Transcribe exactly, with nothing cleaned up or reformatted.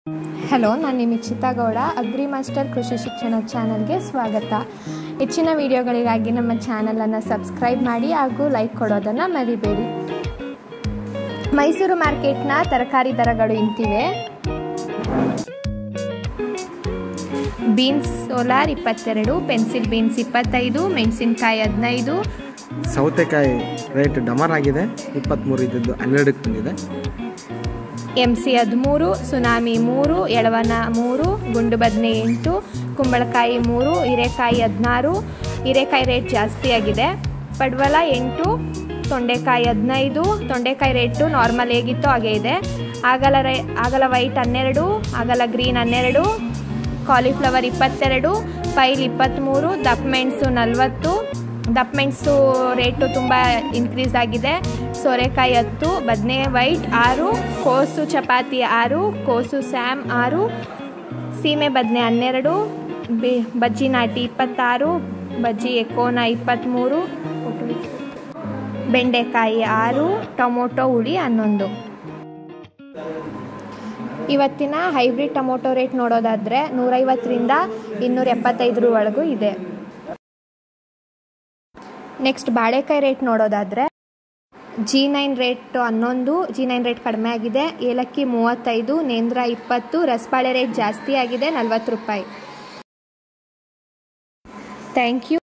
Hello, ನಾನು ನಿಮ್ಮ ಇಕ್ಷಿತಾ Gowda. Agri master ಕೃಷಿ ಶಿಕ್ಷಣ ಚಾನಲ್ಗೆ ಸ್ವಾಗತ. ಹೆಚ್ಚಿನ ವಿಡಿಯೋಗಳಿಗಾಗಿ ನಮ್ಮ ಚಾನಲನ್ನು ಸಬ್ಸ್ಕ್ರೈಬ್ ಮಾಡಿ ಹಾಗೂ ಲೈಕ್ ಕೊಡೋದನ್ನು ಮರಿಬೇಡಿ. ಮೈಸೂರು ಮಾರ್ಕೆಟ್ನ ತರಕಾರಿ ದರಗಳು ಇಂತಿವೆ. ಬೀನ್ಸ್ ಸೋಲಾರ್ ಇಪ್ಪತ್ತೆರಡು, ಪೆನ್ಸಿಲ್ ಬೀನ್ಸ್ ಇಪ್ಪತ್ತೈದು, ಮೆಣಸಿನಕಾಯಿ ಹದಿನೈದು, ಸೌತೆಕಾಯಿ ರೇಟ್ ಡಮರ್ ಆಗಿದೆ, ಇಪ್ಪತ್ತ್ಮೂರು ಇದ್ದದ್ದು ಹನ್ನೆರಡಕ್ಕೆ ಬಂದಿದೆ. ಎಮ್ ಸಿ ಹದಿಮೂರು, ಸುನಾಮಿ ಮೂರು, ಎಳವನ ಮೂರು, ಗುಂಡು ಬದನೆ ಎಂಟು, ಕುಂಬಳಕಾಯಿ ಮೂರು, ಹೀರೆಕಾಯಿ ಹದಿನಾರು. ಹೀರೆಕಾಯಿ ರೇಟ್ ಜಾಸ್ತಿ ಆಗಿದೆ. ಪಡವಲ ಎಂಟು, ತೊಂಡೆಕಾಯಿ ಹದಿನೈದು. ತೊಂಡೆಕಾಯಿ ರೇಟು ನಾರ್ಮಲ್ ಹೇಗಿತ್ತು ಹಾಗೇ ಇದೆ. ಆಗಲ ರೈ ಆಗಲ ವೈಟ್ ಹನ್ನೆರಡು, ಆಗಲ ಗ್ರೀನ್ ಹನ್ನೆರಡು, ಕಾಲಿಫ್ಲವರ್ ಇಪ್ಪತ್ತೆರಡು, ಪೈಲ್ ಇಪ್ಪತ್ತ್ಮೂರು, ದಪ್ಪ ಮೆಣಸು ನಲ್ವತ್ತು. ದಪ್ಪ ಮೆಣಸು ರೇಟು ತುಂಬ ಇನ್ಕ್ರೀಸ್ ಆಗಿದೆ. ಸೋರೆಕಾಯಿ ಹತ್ತು, ಬದನೆ ವೈಟ್ ಆರು, ಕೋಸು ಚಪಾತಿ ಆರು, ಕೋಸು ಸ್ಯಾಮ್ ಆರು, ಸೀಮೆ ಬದನೆ ಹನ್ನೆರಡು, ಬಿ ಬಜ್ಜಿ ನಾಟಿ ಇಪ್ಪತ್ತಾರು, ಬಜ್ಜಿ ಎಕೋನ ಇಪ್ಪತ್ತ್ಮೂರು, ಬೆಂಡೆಕಾಯಿ ಆರು, ಟೊಮೊಟೊ ಹುಳಿ ಹನ್ನೊಂದು. ಇವತ್ತಿನ ಹೈಬ್ರಿಡ್ ಟೊಮೊಟೊ ರೇಟ್ ನೋಡೋದಾದರೆ ನೂರೈವತ್ತರಿಂದ ಇನ್ನೂರ ಎಪ್ಪತ್ತೈದರ ಒಳಗೂ ಇದೆ. ನೆಕ್ಸ್ಟ್ ಬಾಳೆಕಾಯಿ ರೇಟ್ ನೋಡೋದಾದರೆ ಜಿ ನೈನ್ ರೇಟ್ ಹನ್ನೊಂದು, ಜಿ ನೈನ್ ರೇಟ್ ಕಡಿಮೆ ಆಗಿದೆ. ಏಲಕ್ಕಿ ಮೂವತ್ತೈದು, ನೇಂದ್ರ ಇಪ್ಪತ್ತು, ರಸಬಾಳೆ ರೇಟ್ ಜಾಸ್ತಿ ಆಗಿದೆ, ನಲ್ವತ್ತು ರೂಪಾಯಿ. Thank you.